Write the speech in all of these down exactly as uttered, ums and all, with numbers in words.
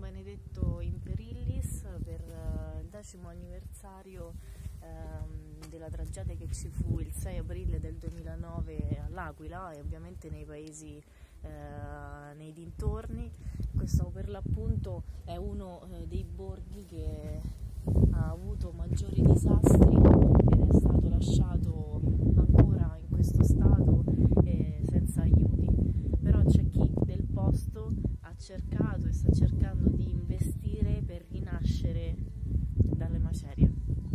Benedetto in Perillis per uh, il decimo anniversario um, della tragedia che ci fu il sei aprile del duemilanove all'Aquila e ovviamente nei paesi, uh, nei dintorni. Questo per l'appunto è uno uh, dei borghi che ha avuto maggiori disastri ed è stato lasciato ancora in questo stato e senza aiuti. Però c'è chi del posto ha cercato e sta cercando di investire per rinascere dalle macerie.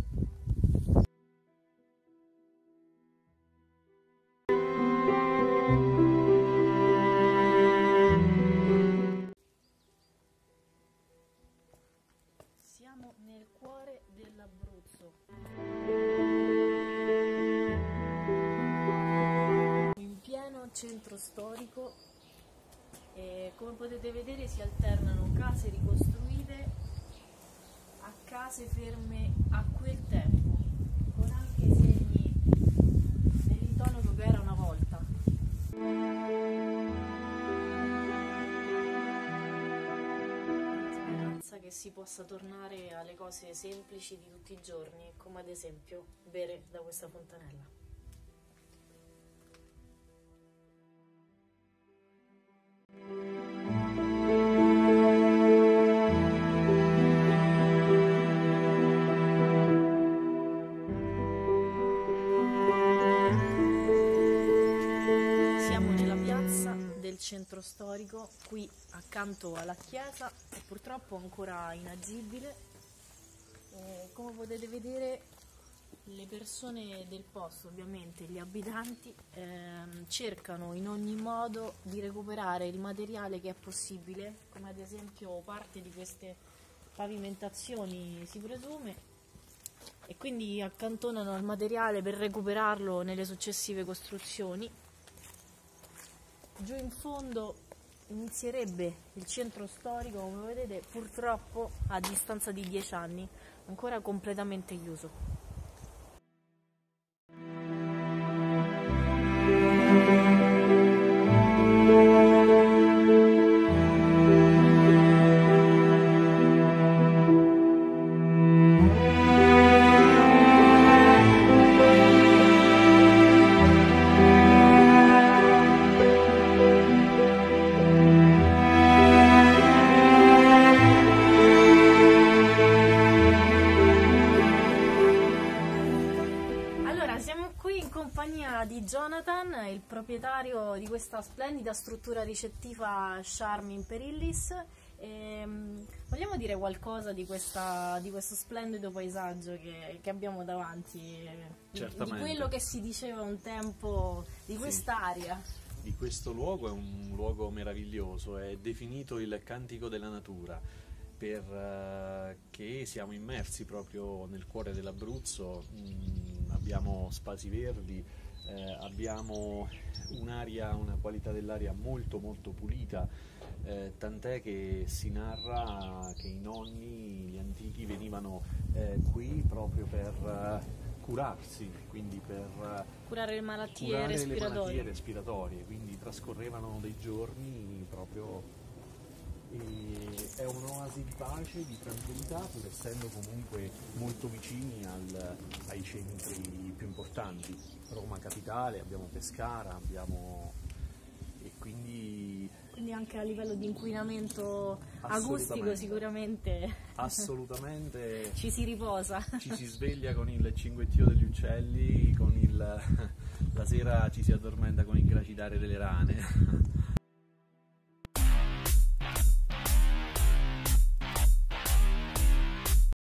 Siamo nel cuore dell'Abruzzo, in pieno centro storico. E come potete vedere si alternano case ricostruite a case ferme a quel tempo, con anche segni dell'intonaco che era una volta. Speranza che si possa tornare alle cose semplici di tutti i giorni, come ad esempio bere da questa fontanella. Siamo nella piazza del centro storico, qui accanto alla chiesa, è purtroppo ancora inagibile. E come potete vedere, le persone del posto, ovviamente gli abitanti, ehm, cercano in ogni modo di recuperare il materiale che è possibile, come ad esempio parte di queste pavimentazioni si presume, e quindi accantonano il materiale per recuperarlo nelle successive costruzioni. Giù in fondo inizierebbe il centro storico, come vedete, purtroppo a distanza di dieci anni, ancora completamente chiuso. Siamo qui in compagnia di Jonathan, il proprietario di questa splendida struttura ricettiva Charm in Perillis. E, um, vogliamo dire qualcosa di, questa, di questo splendido paesaggio che, che abbiamo davanti, di, di quello che si diceva un tempo di quest'area? Sì, di questo luogo. È un luogo meraviglioso, è definito il cantico della natura, perché siamo immersi proprio nel cuore dell'Abruzzo. mm, abbiamo spazi verdi, eh, abbiamo un'aria, una qualità dell'aria molto molto pulita, eh, tant'è che si narra che i nonni, gli antichi, venivano eh, qui proprio per uh, curarsi, quindi per uh, curare le malattie curare respiratorie. le malattie respiratorie, quindi trascorrevano dei giorni proprio. E è un'oasi di pace, di tranquillità, pur essendo comunque molto vicini al, ai centri più importanti. Roma capitale, abbiamo Pescara, abbiamo e quindi... Quindi anche a livello di inquinamento acustico sicuramente assolutamente ci si riposa. Ci si sveglia con il cinguettio degli uccelli, con il, la sera ci si addormenta con il gracitare delle rane.